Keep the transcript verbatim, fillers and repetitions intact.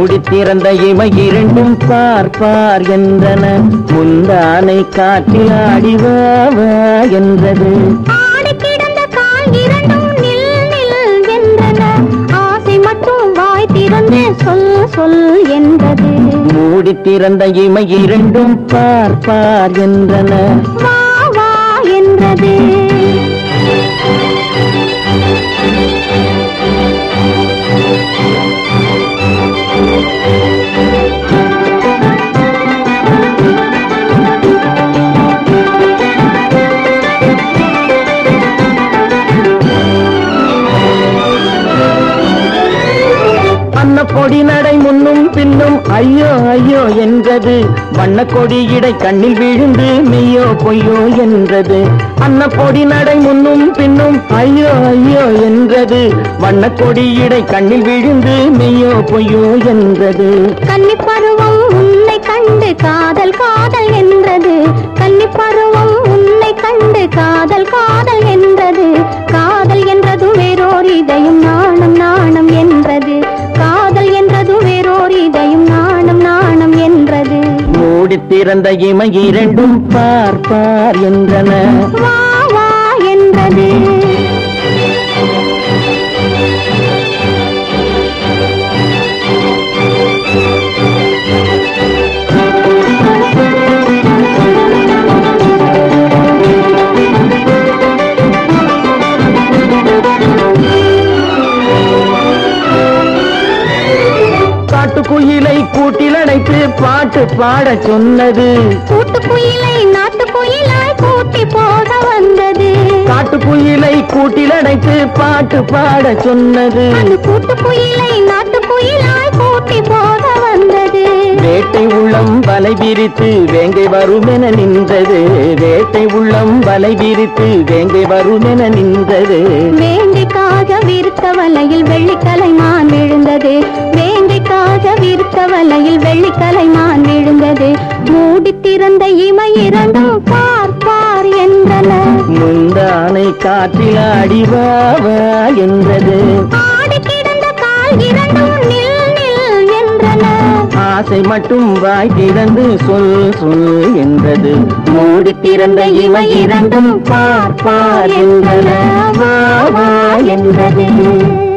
மூடி திறந்த இமை இரண்டும் பார் பார் என்றன முந்தானை காற்றில் ஆடிவா என்றது ஆடி கிடந்த கால் இரண்டும் நில் நில் என்றன ஆசை மட்டும் வாய் திறந்து சொல் சொல் என்றது மூடி திறந்த இமை இரண்டும் பார் பார் என்றன வா வா என்றது கொடி நடை முன்னும் பின்னும் ஐயோ ஐயோ என்றது வண்ண கொடி இடை கண்ணில் விழுந்து மெய்யோ பொய்யோ என்றது அன்ன கொடி நடை முன்னும் பின்னும் ஐயோ ஐயோ என்றது வண்ண கொடி இடை கண்ணில் விழுந்து மெய்யோ பொய்யோ என்றது கன்னி பருவம் உன்னை கண்டு காதல் காதல் என்றது கன்னி பருவம் உன்னை கண்டு காதல் காதல் என்றது காதல் என்றது வேறோர் இதயம் நாணம் நாணம் என்றது காதல் என்றது வேறோர் இதயம் நாணம் நாணம் என்றது மூடி திறந்த இமை இரண்டும் பார் பார் என்றன வா வா என்றது குயிலை கூட்டில் அடைத்து பாட்டு பாட சொன்னது கூட்டு குயிலை நாட்டு குயிலாய் கூட்டி போக வந்தது காட்டு குயிலை கூட்டில் அடைத்து பாட்டு பாட சொன்னது அந்த கூட்டு குயிலை நாட்டு குயிலாய் கூட்டி போக வந்தது வேட்டை உள்ளம் வலை விரித்து வேங்கை வருமென நின்றது வேட்டை உள்ளம் வலை விரித்து வேங்கை வருமென நின்றது வேங்கைக்காக விருத்த வலையில் வெள்ளிக்கலைமான் விழுந்தது வேங்கைக்காக விருத்த வலையில் வெள்ளிக்கலைமான் விழுந்தது மூடி திறந்த இமை இரண்டும் பார் பார் என்றன முந்தானை காற்றில் ஆடிவா என்றது ஆடி கிடந்த கால் இரண்டும் நில் நில் என்றன ஆசை மட்டும் வாய் திறந்து சொல் சொல் என்றது மூடி திறந்த இமை இரண்டும் பார் பார் என்றன வா வா என்றது.